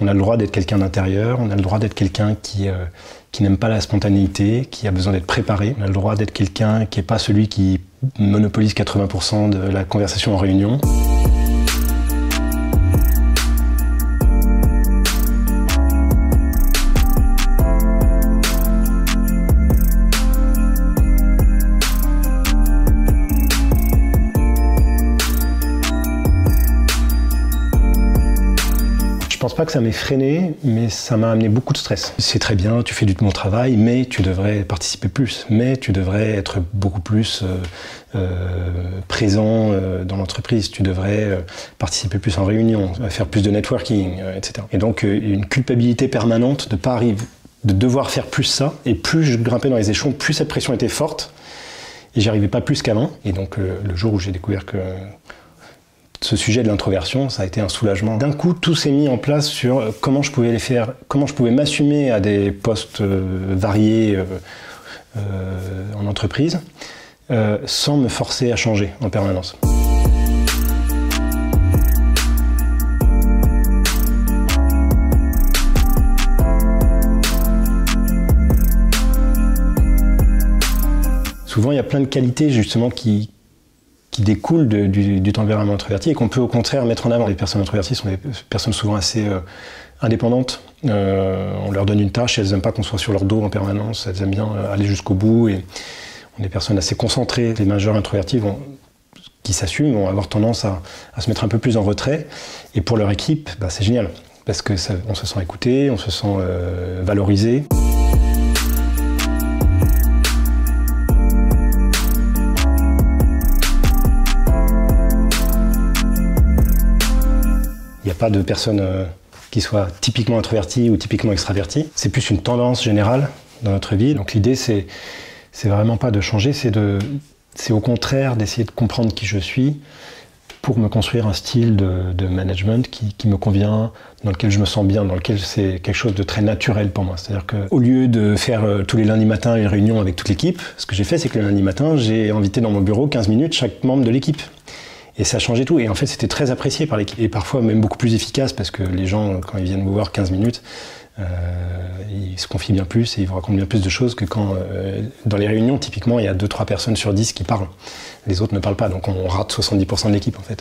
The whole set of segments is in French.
On a le droit d'être quelqu'un d'intérieur, on a le droit d'être quelqu'un qui n'aime pas la spontanéité, qui a besoin d'être préparé. On a le droit d'être quelqu'un qui n'est pas celui qui monopolise 80% de la conversation en réunion. Je pense pas que ça m'ait freiné, mais ça m'a amené beaucoup de stress. C'est très bien, tu fais du bon travail, mais tu devrais participer plus, mais tu devrais être beaucoup plus présent dans l'entreprise, tu devrais participer plus en réunion, faire plus de networking, etc. Et donc une culpabilité permanente de pas arriver, de devoir faire plus ça, et plus je grimpais dans les échelons, plus cette pression était forte, et j'y arrivais pas plus qu'avant. Et donc le jour où j'ai découvert que ce sujet de l'introversion, ça a été un soulagement. D'un coup, tout s'est mis en place sur comment je pouvais les faire, comment je pouvais m'assumer à des postes variés en entreprise, sans me forcer à changer en permanence. Souvent, il y a plein de qualités justement qui découlent du tempérament introverti et qu'on peut au contraire mettre en avant. Les personnes introverties sont des personnes souvent assez indépendantes. On leur donne une tâche et elles n'aiment pas qu'on soit sur leur dos en permanence. Elles aiment bien aller jusqu'au bout et on est des personnes assez concentrées. Les managers introvertis qui s'assument vont avoir tendance à se mettre un peu plus en retrait. Et pour leur équipe, c'est génial parce que on se sent écouté, on se sent valorisé. Il n'y a pas de personne qui soit typiquement introvertie ou typiquement extravertie. C'est plus une tendance générale dans notre vie. Donc l'idée, c'est vraiment pas de changer, c'est au contraire d'essayer de comprendre qui je suis pour me construire un style de management qui me convient, dans lequel je me sens bien, dans lequel c'est quelque chose de très naturel pour moi. C'est-à-dire qu'au lieu de faire tous les lundis matins une réunion avec toute l'équipe, ce que j'ai fait, c'est que le lundi matin, j'ai invité dans mon bureau 15 minutes chaque membre de l'équipe. Et ça changeait tout. Et en fait, c'était très apprécié par l'équipe. Et parfois même beaucoup plus efficace parce que les gens, quand ils viennent vous voir 15 minutes, ils se confient bien plus et ils vous racontent bien plus de choses que quand, dans les réunions, typiquement, il y a 2-3 personnes sur 10 qui parlent. Les autres ne parlent pas. Donc on rate 70% de l'équipe, en fait.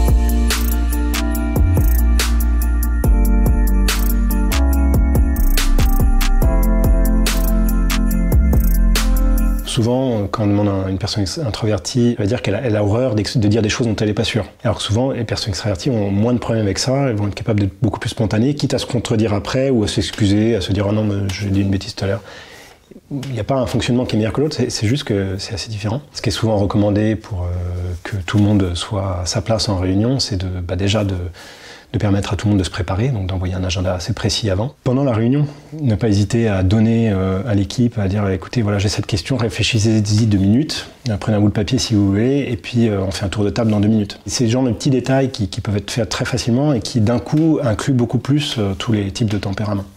Souvent, quand on demande à une personne introvertie, elle va dire qu'elle a horreur de dire des choses dont elle n'est pas sûre. Alors que souvent, les personnes extraverties ont moins de problèmes avec ça, elles vont être capables d'être beaucoup plus spontanées, quitte à se contredire après ou à s'excuser, à se dire « Ah non, mais j'ai dit une bêtise tout à l'heure ». Il n'y a pas un fonctionnement qui est meilleur que l'autre, c'est juste que c'est assez différent. Ce qui est souvent recommandé pour que tout le monde soit à sa place en réunion, c'est déjà de permettre à tout le monde de se préparer, donc d'envoyer un agenda assez précis avant. Pendant la réunion, ne pas hésiter à donner à l'équipe, à dire écoutez, voilà, j'ai cette question, réfléchissez-y 2 minutes, prenez un bout de papier si vous voulez, et puis on fait un tour de table dans 2 minutes. C'est le genre de petits détails qui peuvent être faits très facilement et qui d'un coup incluent beaucoup plus tous les types de tempéraments.